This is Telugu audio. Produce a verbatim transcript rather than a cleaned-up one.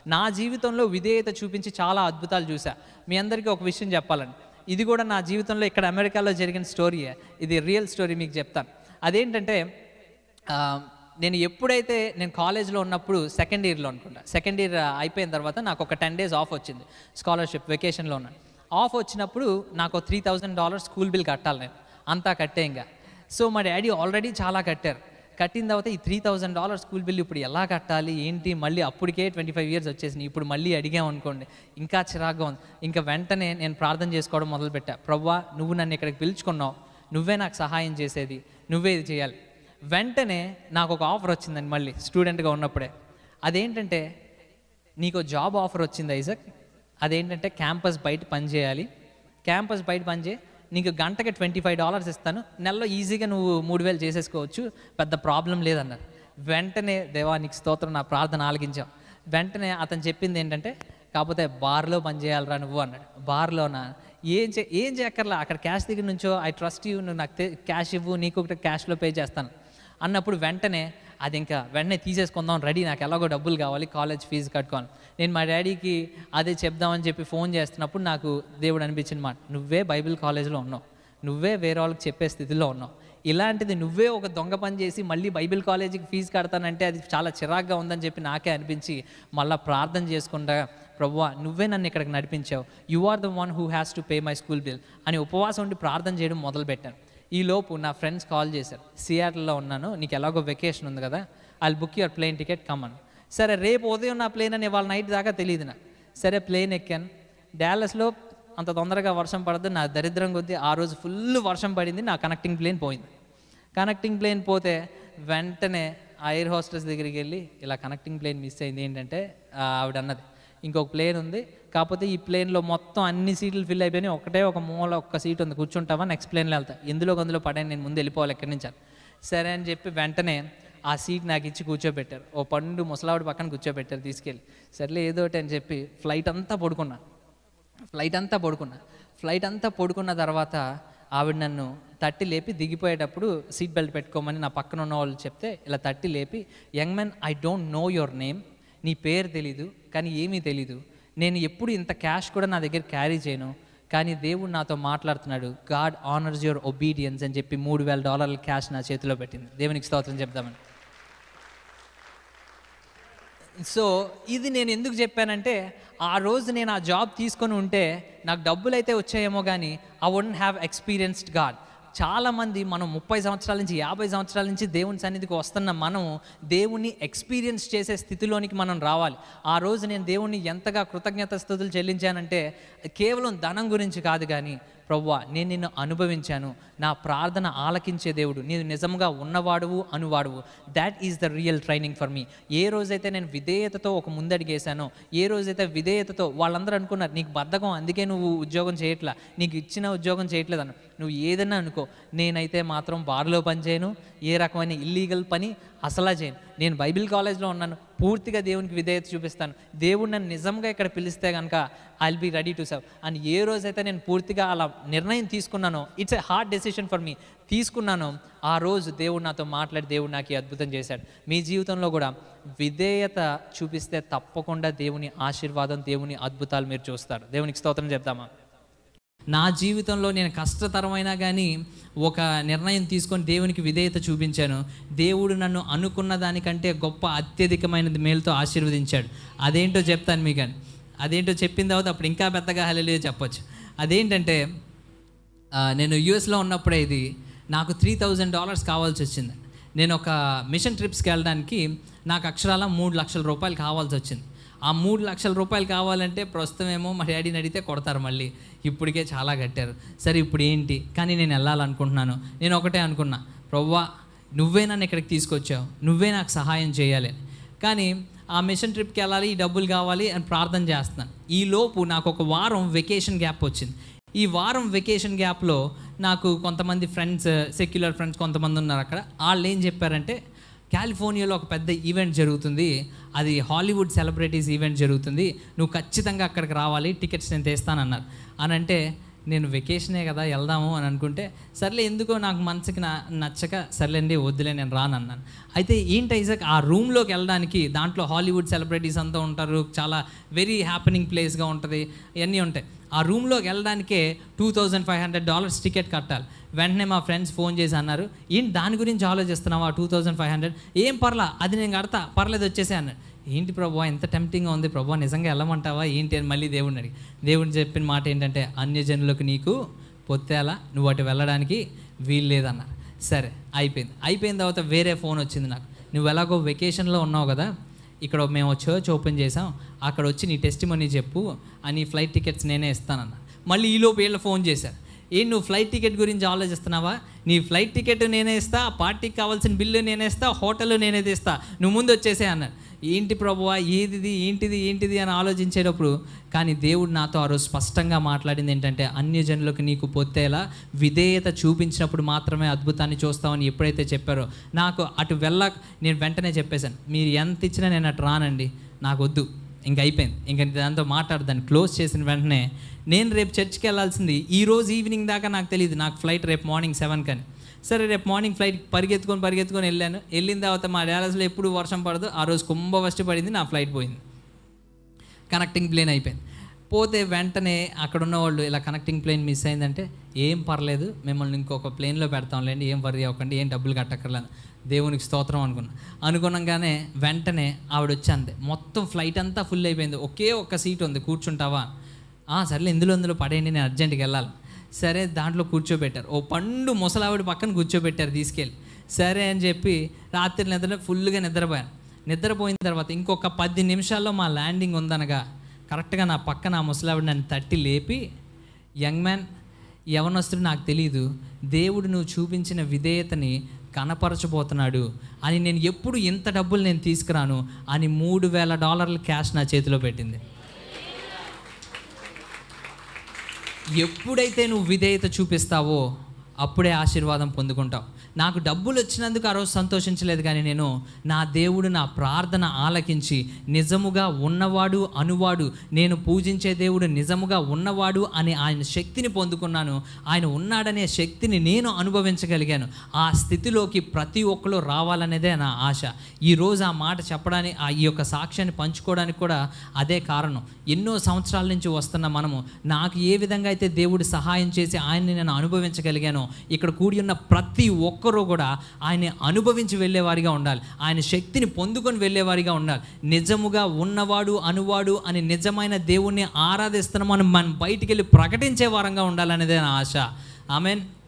నా జీవితంలో విధేయత చూపించి చాలా అద్భుతాలు చూసా. మీ అందరికీ ఒక విషయం చెప్పాలండి, ఇది కూడా నా జీవితంలో ఇక్కడ అమెరికాలో జరిగిన స్టోరీయే, ఇది రియల్ స్టోరీ మీకు చెప్తాను. అదేంటంటే నేను ఎప్పుడైతే నేను కాలేజ్లో ఉన్నప్పుడు సెకండ్ ఇయర్లో అనుకుంటా, సెకండ్ ఇయర్ అయిపోయిన తర్వాత నాకు ఒక టెన్ డేస్ ఆఫ్ వచ్చింది, స్కాలర్షిప్ వెకేషన్లో ఉన్నాను. ఆఫ్ వచ్చినప్పుడు నాకు three thousand dollars school bill కట్టాలి, నేను అంతా కట్టే ఇంకా. సో మా డాడీ ఆల్రెడీ చాలా కట్టారు. కట్టిన తర్వాత ఈ three thousand dollar school bill ఇప్పుడు ఎలా కట్టాలి ఏంటి, మళ్ళీ అప్పటికే ట్వంటీ ఫైవ్ ఇయర్స్ వచ్చేసినాయి, ఇప్పుడు మళ్ళీ అడిగామనుకోండి ఇంకా చిరాగ్గా ఉంది. ఇంకా వెంటనే నేను ప్రార్థన చేసుకోవడం మొదలుపెట్టా, ప్రభువా నువ్వు నన్ను ఇక్కడికి పిలుచుకున్నావు, నువ్వే నాకు సహాయం చేసేది, నువ్వే ఇది చేయాలి. వెంటనే నాకు ఒక ఆఫర్ వచ్చిందండి మళ్ళీ స్టూడెంట్గా ఉన్నప్పుడే. అదేంటంటే నీకు జాబ్ ఆఫర్ వచ్చింది ఐజక్, అదేంటంటే క్యాంపస్ బయట పని చేయాలి, క్యాంపస్ బయట పని చేయి, నీకు గంటకి ట్వంటీ ఫైవ్ డాలర్స్ ఇస్తాను, నెలలో ఈజీగా నువ్వు మూడు వేలు చేసేసుకోవచ్చు, పెద్ద ప్రాబ్లం లేదన్నారు. వెంటనే దేవా నీకు స్తోత్రం, నా ప్రార్థన ఆలకించాం. వెంటనే అతను చెప్పింది ఏంటంటే కాకపోతే బార్లో పని చేయాలరా నువ్వు అన్నాడు. బార్లోనా, ఏం చే ఏం చేయక్కర్లా, అక్కడ క్యాష్ దగ్గర నుంచో ఐ ట్రస్ట్ యూ, నువ్వు నాకు క్యాష్ ఇవ్వు, నీకు ఒకటి క్యాష్లో పే చేస్తాను అన్నప్పుడు వెంటనే అది ఇంకా వెంటనే తీసేసుకుందాం రెడీ, నాకు ఎలాగో డబ్బులు కావాలి, కాలేజ్ ఫీజు కట్టుకోవాలి. నేను మా డాడీకి అదే చెప్దామని చెప్పి ఫోన్ చేస్తున్నప్పుడు నాకు దేవుడు అనిపించిన మాట, నువ్వే బైబిల్ కాలేజ్లో ఉన్నావు, నువ్వే వేరే వాళ్ళకి చెప్పే స్థితిలో ఉన్నావు, ఇలాంటిది నువ్వే ఒక దొంగ పని చేసి మళ్ళీ బైబిల్ కాలేజీకి ఫీజు కడతానంటే అది చాలా చిరాగ్గా ఉందని చెప్పి నాకే అనిపించి మళ్ళీ ప్రార్థన చేసుకుంటా, ప్రభువా నువ్వే నన్ను ఇక్కడికి నడిపించావు, you are the one who has to pay my school bill అని ఉపవాసం ఉండి ప్రార్థన చేయడం మొదలుపెట్టాను. ఈలోపు నా ఫ్రెండ్స్ కాల్ చేశారు, సియాటల్లో ఉన్నాను, నీకు ఎలాగో వెకేషన్ ఉంది కదా, I'll book your plane ticket come on. సరే రేపు ఉదయం నా ప్లేన్ అని వాళ్ళ నైట్ దాకా తెలియదు నా. సరే ప్లేన్ ఎక్కాను. డాలస్లో అంత తొందరగా వర్షం పడదు, నా దరిద్రం కొద్దీ ఆ రోజు ఫుల్ వర్షం పడింది, నా కనెక్టింగ్ ప్లేన్ పోయింది. కనెక్టింగ్ ప్లేన్ పోతే వెంటనే ఆ ఎయిర్ హోస్టెస్ దగ్గరికి వెళ్ళి ఇలా కనెక్టింగ్ ప్లేన్ మిస్ అయింది ఏంటంటే ఆవిడ అన్నది ఇంకొక ప్లేన్ ఉంది, కాకపోతే ఈ ప్లేన్లో మొత్తం అన్ని సీట్లు ఫిల్ అయిపోయినాయి, ఒకటే ఒక మూల ఒక్క సీట్ ఉంది, కూర్చుంటావా నెక్స్ట్ ప్లేన్లో వెళ్తా, ఎందులో అందులో పడాను, నేను ముందు వెళ్ళిపోవాలి ఎక్కడి నుంచి. సరే అని చెప్పి వెంటనే ఆ సీట్ నాకు ఇచ్చి కూర్చోబెట్టారు, ఓ పండు ముసలావిడ పక్కన కూర్చోబెట్టారు తీసుకెళ్ళి. సర్లే ఏదోటి అని చెప్పి ఫ్లైట్ అంతా పడుకున్నా ఫ్లైట్ అంతా పడుకున్నా ఫ్లైట్ అంతా పడుకున్న తర్వాత ఆవిడ నన్ను తట్టి లేపి దిగిపోయేటప్పుడు సీట్ బెల్ట్ పెట్టుకోమని నా పక్కన ఉన్న వాళ్ళు చెప్తే ఇలా తట్టి లేపి, young man I don't know your name, నీ పేరు తెలీదు కానీ ఏమీ తెలీదు, నేను ఎప్పుడు ఇంత క్యాష్ కూడా నా దగ్గర క్యారీ చేయను, కానీ దేవుడు నాతో మాట్లాడుతున్నాడు, గాడ్ ఆనర్స్ యువర్ ఒబీడియన్స్ అని చెప్పి మూడు వేల డాలర్ల క్యాష్ నా చేతిలో పెట్టింది. దేవునికి స్తోత్రం చెప్దామని. సో ఇది నేను ఎందుకు చెప్పానంటే ఆ రోజు నేను ఆ జాబ్ తీసుకొని ఉంటే నాకు డబ్బులు అయితే వచ్చాయేమో కానీ I wouldn't have experienced God. చాలామంది మనం ముప్పై సంవత్సరాల నుంచి యాభై సంవత్సరాల నుంచి దేవుని సన్నిధికి వస్తున్న మనం దేవుణ్ణి ఎక్స్పీరియన్స్ చేసే స్థితిలోనికి మనం రావాలి. ఆ రోజు నేను దేవుణ్ణి ఎంతగా కృతజ్ఞత స్తుతులు చెల్లించానంటే కేవలం ధనం గురించి కాదు కానీ, ప్రభువా నేను నిన్ను అనుభవించాను, నా ప్రార్థన ఆలకించే దేవుడు, నేను నిజంగా ఉన్నవాడువు అనువాడువు, that is the real training for me. ఏ రోజైతే నేను విధేయతతో ఒక ముందడిగేశానో, ఏ రోజైతే విధేయతతో వాళ్ళందరూ అనుకున్నారు నీకు బద్ధకం అందుకే నువ్వు ఉద్యోగం చేయట్లా, నీకు ఇచ్చిన ఉద్యోగం చేయట్లేదు అన్న, నువ్వు ఏదన్నా అనుకో, నేనైతే మాత్రం బార్లో పని చేయను, ఏ రకమైన ఇల్లీగల్ పని అసలా చేయను, నేను బైబిల్ కాలేజ్లో ఉన్నాను, పూర్తిగా దేవునికి విధేయత చూపిస్తాను, దేవుడు నన్ను నిజంగా ఇక్కడ పిలిస్తే కనుక I will be ready to serve అని ఏ రోజైతే నేను పూర్తిగా అలా నిర్ణయం తీసుకున్నానో, it's a hard decision for me, తీసుకున్నాను, ఆ రోజు దేవుడు నాతో మాట్లాడి దేవుడు నాకు ఈ అద్భుతం చేశాడు. మీ జీవితంలో కూడా విధేయత చూపిస్తే తప్పకుండా దేవుని ఆశీర్వాదం, దేవుని అద్భుతాలు మీరు చూస్తారు. దేవునికి స్తోత్రం చెప్తామా. నా జీవితంలో నేను కష్టతరమైనా కానీ ఒక నిర్ణయం తీసుకొని దేవునికి విధేయత చూపించాను, దేవుడు నన్ను అనుకున్న దానికంటే గొప్ప అత్యధికమైనది మేలుతో ఆశీర్వదించాడు. అదేంటో చెప్తాను మీకు. అని అదేంటో చెప్పిన తర్వాత అప్పుడు ఇంకా పెద్దగా హల్లెలూయా చెప్పొచ్చు. అదేంటంటే నేను యూఎస్లో ఉన్నప్పుడే ఇది నాకు త్రీ థౌజండ్ డాలర్స్ కావాల్సి వచ్చింది. నేను ఒక మిషన్ ట్రిప్స్కి వెళ్ళడానికి నాకు అక్షరాల మూడు లక్షల రూపాయలు కావాల్సి వచ్చింది. ఆ మూడు లక్షల రూపాయలు కావాలంటే ప్రస్తుతం ఏమో మా డాడీని అడిగితే కొడతారు, మళ్ళీ ఇప్పటికే చాలా కట్టారు. సరే ఇప్పుడు ఏంటి, కానీ నేను వెళ్ళాలనుకుంటున్నాను. నేను ఒకటే అనుకున్నా, ప్రభువా నువ్వే నన్ను ఇక్కడికి తీసుకొచ్చావు, నువ్వే నాకు సహాయం చేయాలి. కానీ ఆ మిషన్ ట్రిప్కి వెళ్ళాలి, ఈ డబ్బులు కావాలి అని ప్రార్థన చేస్తున్నాను. ఈలోపు నాకు ఒక వారం వెకేషన్ గ్యాప్ వచ్చింది. ఈ వారం వెకేషన్ గ్యాప్లో నాకు కొంతమంది ఫ్రెండ్స్, సెక్యులర్ ఫ్రెండ్స్ కొంతమంది ఉన్నారు అక్కడ. వాళ్ళు ఏం చెప్పారంటే, కాలిఫోర్నియాలో ఒక పెద్ద ఈవెంట్ జరుగుతుంది, అది హాలీవుడ్ సెలబ్రిటీస్ ఈవెంట్ జరుగుతుంది, నువ్వు ఖచ్చితంగా అక్కడికి రావాలి, టికెట్స్ నేను తెస్తానన్నారు. అని అంటే నేను వెకేషనే కదా వెళ్దాము అని అనుకుంటే, సర్లే ఎందుకో నాకు మనసుకి నా నచ్చక సర్లేండి వద్దులే నేను రాను అన్నాను. అయితే ఏంటి ఐజాక్, ఆ రూమ్లోకి వెళ్ళడానికి దాంట్లో హాలీవుడ్ సెలబ్రిటీస్ అంతా ఉంటారు, చాలా వెరీ హ్యాపెనింగ్ ప్లేస్గా ఉంటుంది, ఇవన్నీ ఉంటాయి. ఆ రూమ్లోకి వెళ్ళడానికే two thousand five hundred dollars ticket కట్టాలి. వెంటనే మా ఫ్రెండ్స్ ఫోన్ చేసి అన్నారు, ఏంటి దాని గురించి ఆలోచిస్తున్నావా, టూ థౌజండ్ ఫైవ్ హండ్రెడ్ ఏం పర్లా, అది నేను కడతా, పర్లేదు వచ్చేసే అన్నాడు. ఏంటి ప్రభా ఎంత టెంప్టింగ్గా ఉంది ప్రభా, నిజంగా వెళ్ళమంటావా ఏంటి అని మళ్ళీ దేవుడిని అడిగి, దేవుడు చెప్పిన మాట ఏంటంటే, అన్యజనులకు నీకు పొత్తేలా, నువ్వు అటు వెళ్ళడానికి వీలు లేదన్నారు. సరే అయిపోయింది. అయిపోయిన తర్వాత వేరే ఫోన్ వచ్చింది నాకు, నువ్వు ఎలాగో వెకేషన్లో ఉన్నావు కదా, ఇక్కడ మేము చర్చ్ ఓపెన్ చేసాం, అక్కడ వచ్చి నీ టెస్టిమనీ చెప్పు అని ఫ్లైట్ టికెట్స్ నేనే ఇస్తానన్నా. మళ్ళీ ఈలోపు వీళ్ళు ఫోన్ చేశారు, ఏం నువ్వు ఫ్లైట్ టికెట్ గురించి ఆలోచిస్తున్నావా, నీ ఫ్లైట్ టికెట్ నేనే ఇస్తా, పార్టీకి కావాల్సిన బిల్లు నేనే ఇస్తా, హోటల్ నేనే ఇస్తా, నువ్వు ముందు వచ్చేసే అన్నాడు. ఏంటి ప్రభువా ఏదిది ఏంటిది ఏంటిది అని ఆలోచించేటప్పుడు, కానీ దేవుడు నాతో ఆ రోజు స్పష్టంగా మాట్లాడింది ఏంటంటే, అన్యజనులకు నీకు పొత్తేలా విధేయత చూపించినప్పుడు మాత్రమే అద్భుతాన్ని చూస్తామని ఎప్పుడైతే చెప్పారో, నాకు అటు వెళ్ళక నేను వెంటనే చెప్పేశాను, మీరు ఎంత ఇచ్చినా నేను అటు రానండి, నాకు వద్దు, ఇంక అయిపోయింది, ఇంక దాంతో మాట్లాడు, దాన్ని క్లోజ్ చేసిన వెంటనే నేను రేపు చర్చ్కి వెళ్ళాల్సింది ఈ రోజు ఈవినింగ్ దాకా నాకు తెలియదు, నాకు ఫ్లైట్ రేపు మార్నింగ్ సెవెన్ కానీ. సరే రేపు మార్నింగ్ ఫ్లైట్ పరిగెత్తుకొని పరిగెత్తుకొని వెళ్ళాను. వెళ్ళిన తర్వాత మా డాలస్లో ఎప్పుడు వర్షం పడదు, ఆ రోజు కుంభవృష్టి పడింది, నా ఫ్లైట్ పోయింది, కనెక్టింగ్ ప్లేన్ అయిపోయింది. పోతే వెంటనే అక్కడ ఉన్న వాళ్ళు, ఇలా కనెక్టింగ్ ప్లేన్ మిస్ అయిందంటే ఏం పర్లేదు, మిమ్మల్ని ఇంకొక ప్లేన్లో పెడతాంలేండి, ఏం వర్రీ అవ్వకండి, ఏం డబ్బులు కట్టక్కర్లేదు, దేవునికి స్తోత్రం అనుకున్నా. అనుకున్నాగానే వెంటనే ఆవిడ వచ్చి, మొత్తం ఫ్లైట్ అంతా ఫుల్ అయిపోయింది, ఒకే ఒక్క సీట్ ఉంది, కూర్చుంటావా, సర్లే ఇందులో ఇందులో పడేయండి, నేను అర్జెంట్కి వెళ్ళాలి. సరే దాంట్లో కూర్చోబెట్టారు, ఓ పండు ముసలావిడ పక్కన కూర్చోబెట్టారు తీసుకెళ్ళి. సరే అని చెప్పి రాత్రి నిద్ర ఫుల్గా నిద్రపోయాను. నిద్రపోయిన తర్వాత ఇంకొక పది నిమిషాల్లో మా ల్యాండింగ్ ఉందనగా కరెక్ట్గా నా పక్కన ఆ ముసలావిడ నన్ను తట్టి లేపి, యంగ్ మ్యాన్ ఎవరినొస్తుడు నాకు తెలీదు, దేవుడు నువ్వు చూపించిన విధేయతని కనపరచబోతున్నాడు అని, నేను ఎప్పుడు ఇంత డబ్బులు నేను తీసుకురాను అని మూడు వేల డాలర్ల క్యాష్ నా చేతిలో పెట్టింది. ఎప్పుడైతే నువ్వు విధేయత చూపిస్తావో అప్పుడే ఆశీర్వాదం పొందుకుంటావు. నాకు డబ్బులు వచ్చినందుకు ఆ రోజు సంతోషించలేదు, కానీ నేను నా దేవుడు నా ప్రార్థన ఆలకించి నిజముగా ఉన్నవాడు అనువాడు, నేను పూజించే దేవుడు నిజముగా ఉన్నవాడు అని ఆయన శక్తిని పొందుకున్నాను. ఆయన ఉన్నాడనే శక్తిని నేను అనుభవించగలిగాను. ఆ స్థితిలోకి ప్రతి ఒక్కరు రావాలనేదే నా ఆశ. ఈరోజు ఆ మాట చెప్పడానికి, ఆ ఈ యొక్క సాక్ష్యాన్ని పంచుకోవడానికి కూడా అదే కారణం. ఎన్నో సంవత్సరాల నుంచి వస్తున్న మనము, నాకు ఏ విధంగా అయితే దేవుడు సహాయం చేసి ఆయన్ని నేను అనుభవించగలిగానో, ఇక్కడ కూడి ఉన్న ప్రతి ఒక్కరూ కూడా ఆయన్ని అనుభవించి వెళ్ళేవారిగా ఉండాలి, ఆయన శక్తిని పొందుకొని వెళ్ళేవారిగా ఉండాలి. నిజముగా ఉన్నవాడు అనువాడు అని నిజమైన దేవుణ్ణి ఆరాధిస్తున్నాం మనం మనం బయటికి వెళ్ళి ప్రకటించే వారంగా ఉండాలనేదే నా ఆశ. ఆమెన్.